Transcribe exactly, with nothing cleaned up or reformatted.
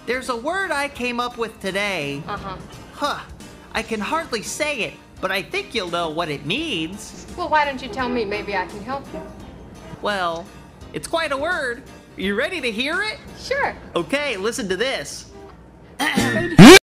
There's a word I came up with today. Uh-huh. Huh. I can hardly say it, but I think you'll know what it means. Well, why don't you tell me? Maybe I can help you. Well, it's quite a word. You ready to hear it? Sure. Okay, listen to this.